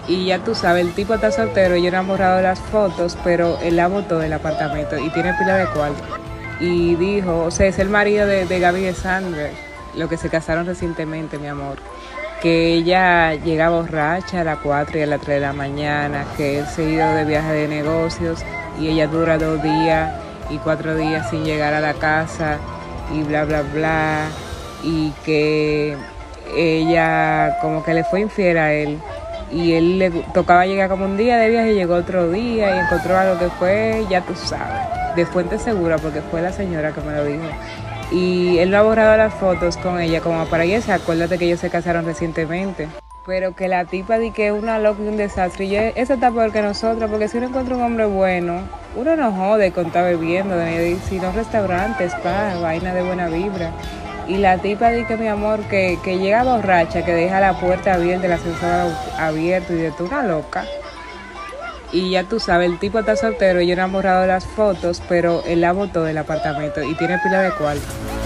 Y ya tú sabes, el tipo está soltero, ellos no han borrado las fotos, pero él la botó del apartamento y tiene pila de cuarto. Y dijo, o sea, es el marido de Gaby de Sandler, lo que se casaron recientemente, mi amor. Que ella llega borracha a las 4 y a las 3 de la mañana, que él se ha ido de viaje de negocios y ella dura 2 días y 4 días sin llegar a la casa y bla, bla, bla. Y que ella como que le fue infiel a él y él le tocaba llegar como un día de viaje y llegó otro día y encontró algo que fue, ya tú sabes, de fuente segura porque fue la señora que me lo dijo. Y él no ha borrado las fotos con ella como para ella, acuérdate que ellos se casaron recientemente. Pero que la tipa di que es una loca y un desastre. Y esa está peor que nosotros, porque si uno encuentra un hombre bueno, uno no jode con estar bebiendo, sino restaurantes, spa, vaina de buena vibra. Y la tipa di que mi amor, que llega borracha, que deja la puerta abierta, el ascensor abierto y de tú una loca. Y ya tú sabes, el tipo está soltero, ellos no han borrado las fotos, pero él la botó del apartamento y tiene pila de cuarto.